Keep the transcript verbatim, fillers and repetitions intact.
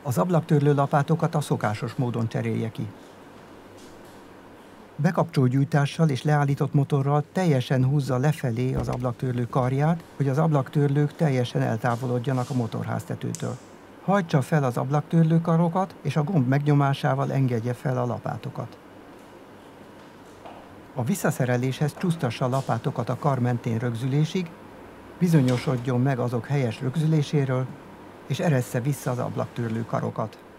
Az ablaktörlő lapátokat a szokásos módon cserélje ki. Bekapcsológyújtással és leállított motorral teljesen húzza lefelé az ablaktörlő karját, hogy az ablaktörlők teljesen eltávolodjanak a motorháztetőtől. Hajtsa fel az ablaktörlő karokat, és a gomb megnyomásával engedje fel a lapátokat. A visszaszereléshez csúsztassa a lapátokat a kar mentén rögzülésig, bizonyosodjon meg azok helyes rögzüléséről, és eressze vissza az ablaktörlő karokat.